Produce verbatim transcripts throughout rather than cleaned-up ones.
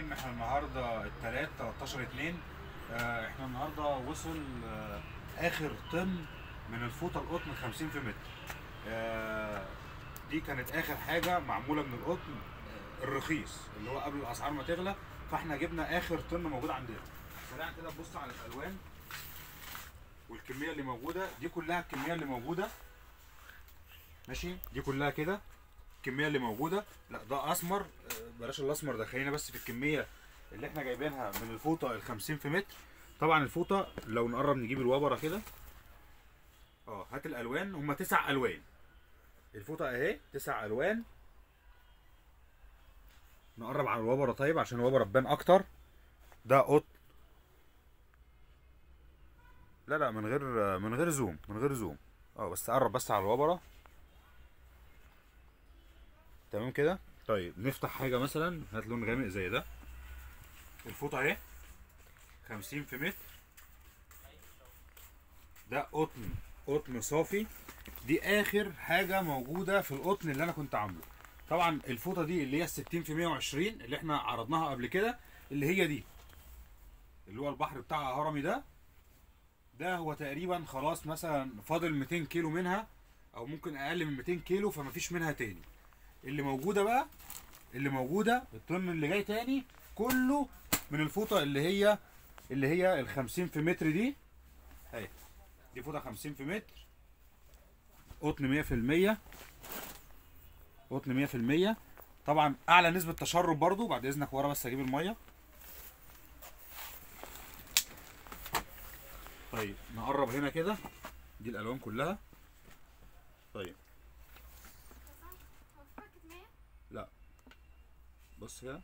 الرحيم. احنا النهارده التلات تلتاشر اتنين. اه احنا النهارده وصل اه اخر طن من الفوطه القطن خمسين في متر. اه دي كانت اخر حاجه معموله من القطن اه الرخيص اللي هو قبل الاسعار ما تغلى، فاحنا جبنا اخر طن موجود عندنا. سريعا كده تبص على الالوان والكميه اللي موجوده دي كلها، الكميه اللي موجوده ماشي دي كلها كده الكميه اللي موجوده. لا ده اسمر، بلاش الاسمر ده، خلينا بس في الكميه اللي احنا جايبينها من الفوطه ال خمسين في متر. طبعا الفوطه لو نقرب نجيب الوبره كده، اه هات الالوان، هما تسع الوان. الفوطه اهي تسع الوان. نقرب على الوبره طيب عشان الوبره تبان اكتر. ده قطن، لا لا من غير من غير زوم من غير زوم اه بس قرب بس على الوبره. تمام كده. طيب نفتح حاجه مثلا، هات لون غامق زي ده. الفوطه اهي خمسين في متر. ده قطن قطن صافي. دي اخر حاجه موجوده في القطن اللي انا كنت عامله. طبعا الفوطه دي اللي هي ستين في مية وعشرين اللي احنا عرضناها قبل كده، اللي هي دي اللي هو البحر بتاع هرمي ده. ده هو تقريبا خلاص مثلا فاضل ميتين كيلو منها، او ممكن اقل من ميتين كيلو، فمفيش منها تاني. اللي موجوده بقى اللي موجوده الطن اللي جاي تاني كله من الفوطه اللي هي اللي هي ال خمسين في متر دي. اهي دي فوطه خمسين في متر، قطن مية في المية، قطن مية في المية. طبعا اعلى نسبه تشرب برضو. بعد اذنك ورا بس اجيب الميه. طيب نقرب هنا كده، دي الالوان كلها. طيب لا بص كده،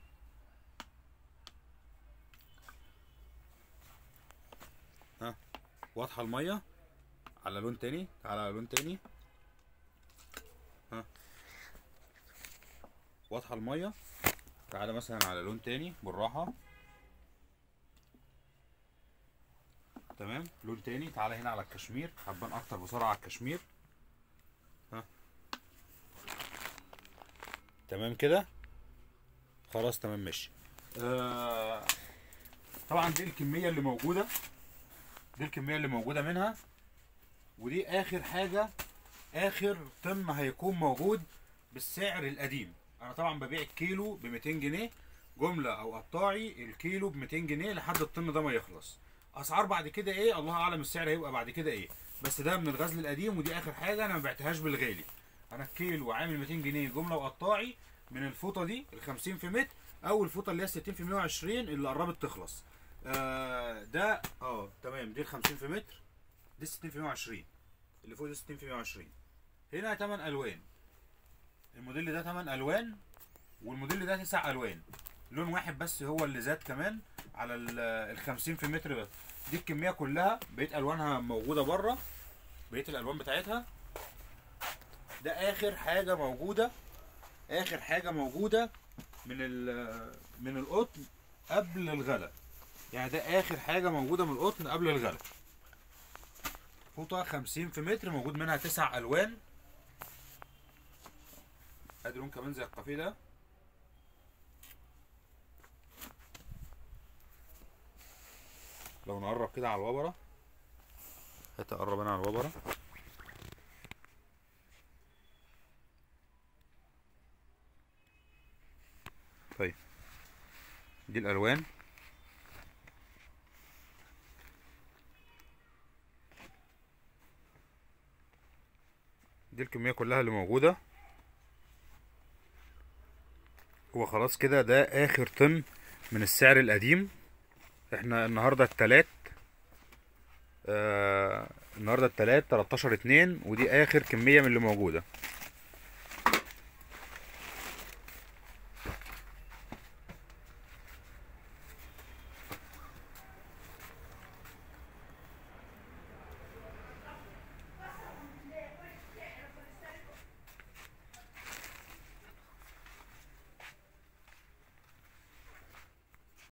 ها واضحه الميه. على لون تاني، تعالى على لون تاني، ها واضحه الميه. تعالى مثلا على لون تاني بالراحه. تمام لون تاني. تعالى هنا على الكشمير، هتبان اكتر بسرعه على الكشمير. ها تمام كده خلاص تمام ماشي. آه طبعا دي الكميه اللي موجوده دي الكميه اللي موجوده منها. ودي اخر حاجه، اخر طن هيكون موجود بالسعر القديم. انا طبعا ببيع الكيلو ب ميتين جنيه جمله او قطاعي، الكيلو ب ميتين جنيه لحد الطن ده ما يخلص. اسعار بعد كده ايه الله اعلم، السعر هيبقى بعد كده ايه، بس ده من الغزل القديم. ودي اخر حاجه انا ما بعتهاش بالغالي. انا الكيلو عامل ميتين جنيه جمله وقطاعي من الفوطه دي ال خمسين في متر، او الفوطه اللي هي ستين في مية وعشرين اللي قربت تخلص. آه ده اه تمام. دي ال خمسين في متر، دي ستين في مية وعشرين اللي فوق، دي ستين في مية وعشرين. هنا تمن الوان. الموديل ده تمن الوان، والموديل ده تسع الوان. لون واحد بس هو اللي زاد كمان على ال خمسين في متر بس. دي الكميه كلها، بقيه الوانها موجوده بره، بقيه الالوان بتاعتها. ده اخر حاجه موجوده اخر حاجه موجوده من من القطن قبل الغلا. يعني ده اخر حاجه موجوده من القطن قبل الغلا. فوطه خمسين في متر موجود منها تسع الوان. ادي لون كمان زي القافيه ده. لو نقرب كده على الوبره، هتقرب انا على الوبره. طيب دي الالوان. دي الكميه كلها اللي موجوده. هو خلاص كده ده اخر طن من السعر القديم. احنا النهارده التلات آه النهارده التلات تلتاشر اتنين، ودي اخر كميه من اللي موجوده.